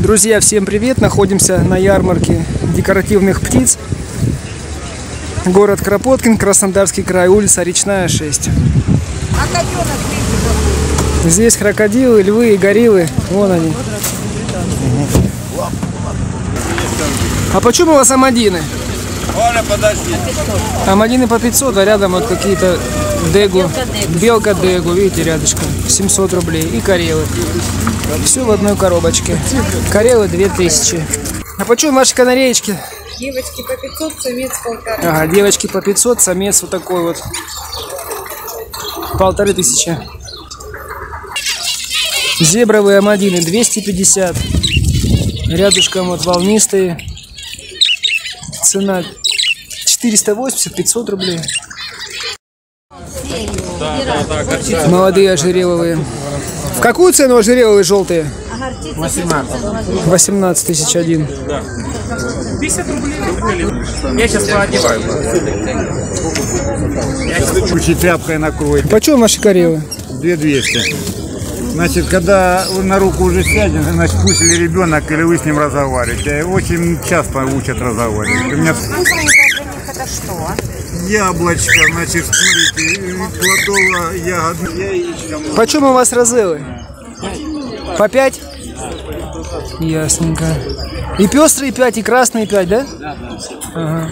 Друзья, всем привет! Находимся на ярмарке декоративных птиц. Город Кропоткин, Краснодарский край, улица Речная, 6. Здесь крокодилы, львы и гориллы. Вон они. А почему у вас амадины? Амадины по 500, а рядом вот какие-то дегу. Белка дегу, видите, рядышком. 700 рублей. И карелы. Все в одной коробочке. Карелы 2000. А почему ваши канареечки? Девочки по 500, самец 1500. Ага, девочки по 500, самец вот такой вот. 1500. Зебровые амадины 250. Рядышком вот волнистые. Цена 480-500 рублей. Молодые ожереловые. В какую цену ожереловые желтые? 18 тысяч один. 50 рублей. Я сейчас поодеваю. Чуть тряпкой накроете. Почем ваши карелы? 2200. Значит, когда вы на руку уже сядете, значит, пусть или ребенок, или вы с ним разговариваете. Очень часто учат разговаривать. У меня Это что? яблочко, значит, смотрите, плодово-ягодное яичко. Почем у вас розелы? По 5? Ясненько. И пестрые 5, и красные 5, да? Ага.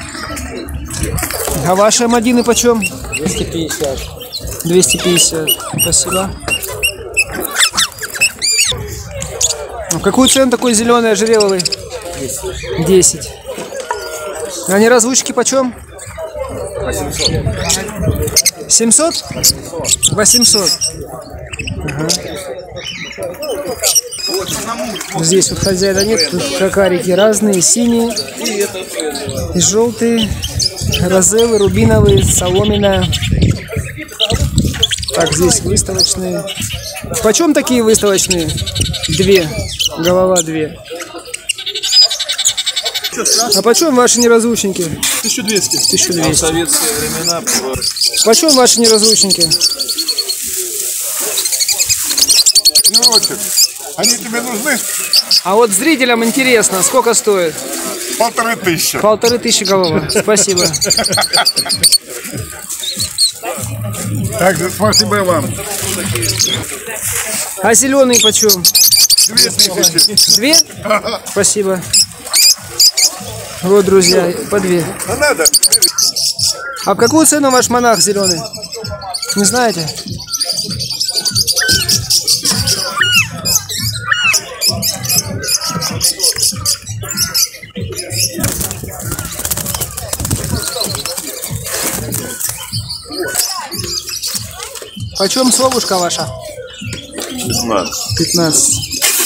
А ваши амадины почем? 250. 250. Спасибо. А какую цену такой зеленый ожереловый? 10. А неразлучки почем? 700. 800? Ага. Здесь вот хозяина нет, тут кокарики разные, синие, и желтые, розовые, рубиновые, соломенная. Так, здесь выставочные. Почем такие выставочные? 2. Голова 2. А почем ваши неразлучники? 1200. 1200. В советские времена. Почем ваши неразлучники? Короче, они тебе нужны? А вот зрителям интересно, сколько стоит? 1500. 1500 голова. Спасибо. Также спасибо вам. А зеленый почем? 2000. 2? Спасибо. Вот, друзья, по 2. А надо? А в какую цену ваш монах зеленый? Не знаете? Почем совушка ваша? 15.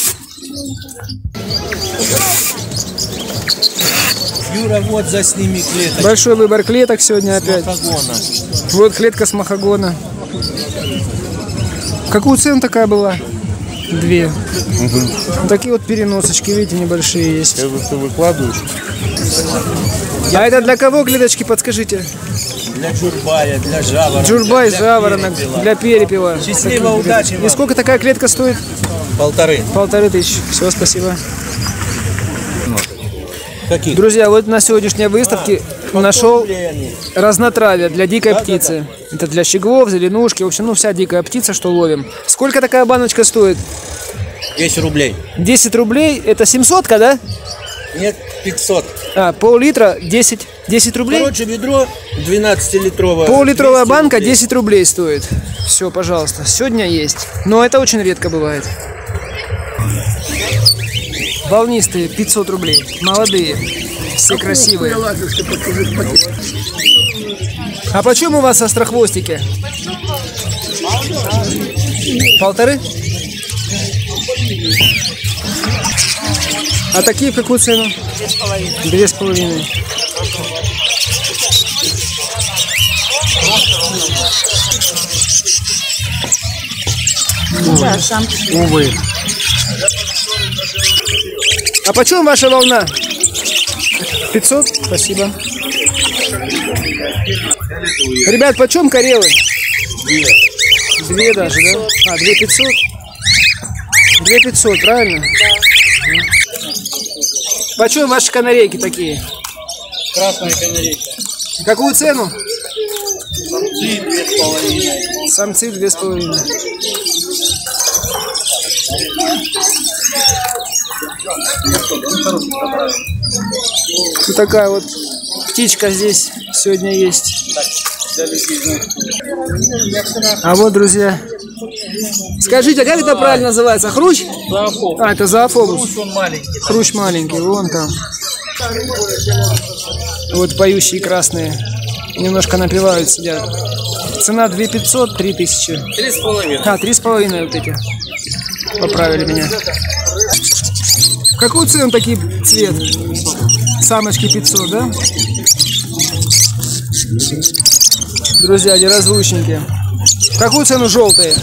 Юра, вот засними клеток. Большой выбор клеток сегодня опять. Махагона. Вот клетка с махагона. Какую цену такая была? 2. Такие вот переносочки, видите, небольшие есть. Это ты выкладываешь? А это для кого клеточки, подскажите? Для джурбая, для жаворонка. Джурбай, для жаворонок, перепела. для перепела. Счастливо, удачи И вам. сколько такая клетка стоит? 1500. 1500. Все, спасибо. Какие? Друзья, вот на сегодняшней выставке нашел Рублей они. разнотравие для дикой птицы. Это для щеглов, зеленушки, в общем, ну вся дикая птица, что ловим. Сколько такая баночка стоит? 10 рублей. 10 рублей, это 700-ка, да? Нет, 500. А, пол-литра 10 рублей? Короче, ведро 12-литровое. Пол-литровая 200 банка рублей. 10 рублей стоит. Все, пожалуйста, сегодня есть. Но это очень редко бывает. Волнистые 500 рублей. Молодые. Все красивые. А почем у вас острохвостики? 1,5? А такие в какую цену? 2,5. Увы. А почем ваша волна? 500? Спасибо. Ребят, почем карелы? 2 даже, да? А, 2500? 2500, правильно? Да. Почем ваши канарейки такие? Красная канарейка. Какую цену? Самцы 2,5. Самцы 2,5. Вот такая вот птичка здесь сегодня есть. А вот, друзья, скажите, как это правильно называется? Хрущ? Зоофобус. А, это зоофобус. Хрущ он маленький. Хрущ маленький, вон там. Вот поющие красные. Немножко напевают, сидят. Цена 2500, 3000. 3,5. А, 3,5 вот эти. Поправили меня. Какую цену такие цвет? Самочки 500, да? Друзья, неразлучники. Какую цену желтые?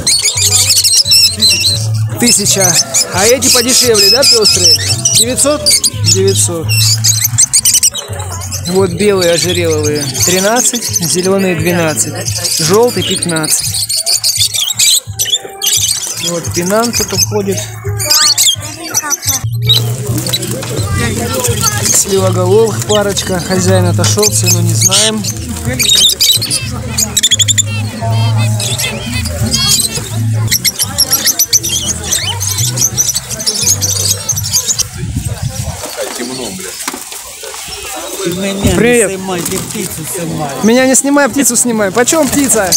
1000. А эти подешевле, да, пестрые? 900? 900. Вот белые ожереловые 13, зеленые 12, желтый 15. Вот пенан тут уходит. Сливоголовых парочка. Хозяин отошел, цену не знаем. Привет. Меня не снимай, птицу снимай. Почем птица?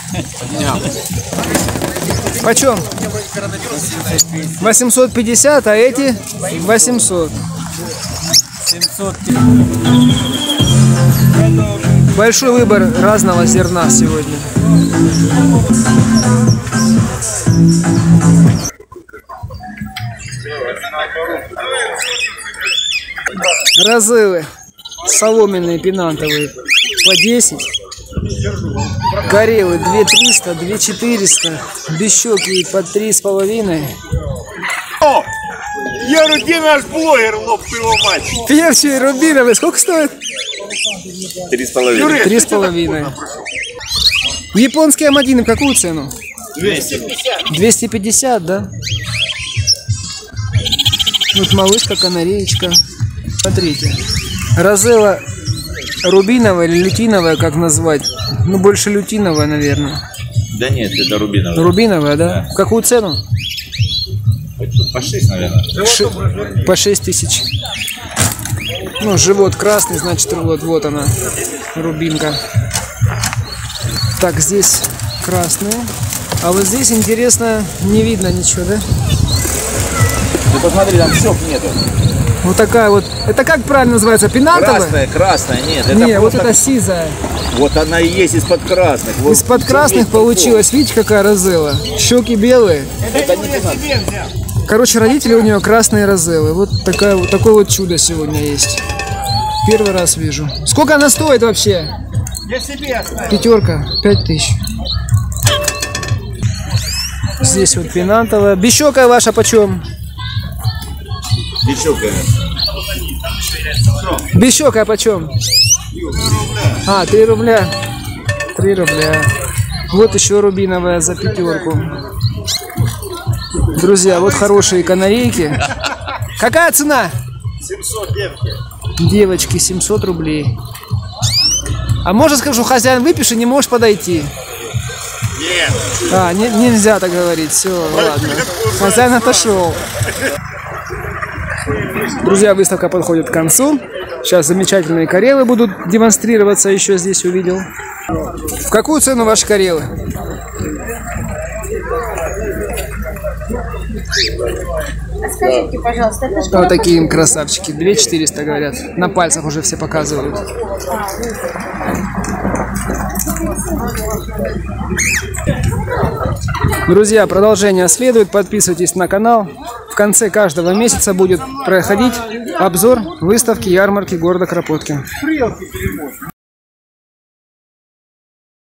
Почем? 850, а эти 800. 700. Большой выбор разного зерна сегодня. Розылы соломенные пенантовые по 10. Карелы 2300, 2400. Бещеки по 3,5. О! Я Руди наш блогер, лоб его мать. Перчи рубиновые сколько стоит? 3,5. 3,5. Японские амадины в какую цену? 200. 250, да? Вот малышка, канареечка. Смотрите. Розелла рубиновая или лютиновая, как назвать? Ну, больше лютиновая, наверное. Да нет, это рубиновая. Рубиновая, да? В какую цену? По 6, наверное. По 6000. Ну, живот красный, значит, вот она, рубинка. Так, здесь красные. А вот здесь, интересно, не видно ничего, да? Ты посмотри, там щек нету. Вот такая вот. Это как правильно называется? Пенантовая? Красная, нет. Это Не, вот просто- это сизая. Вот она и есть из-под красных. Вот Из-под всё красных вместе получилось. Видите, какая розелла? Щеки белые. Это не пенат. Короче, родители у нее красные розеллы. Вот такое вот чудо сегодня есть. Первый раз вижу. Сколько она стоит вообще? Пятерка. 5000. Здесь вот пенантовая. Бещека ваша почем? Бечевка. Бещека почем? А, 3 рубля. 3 рубля. Вот еще рубиновая за 5. Друзья, вот хорошие канарейки. Какая цена? 700 девки. Девочки, 700 рублей. А можно скажу, хозяин, выпиши, не можешь подойти? Нет. А, нельзя так говорить. Все, ладно. Хозяин отошел. Друзья, выставка подходит к концу. Сейчас замечательные карелы будут демонстрироваться. Еще здесь увидел. В какую цену ваши карелы? Скажите, пожалуйста, это что? Вот такие красавчики. 2400 говорят. На пальцах уже все показывают. Друзья, продолжение следует. Подписывайтесь на канал. В конце каждого месяца будет проходить обзор выставки ярмарки города Кропоткин.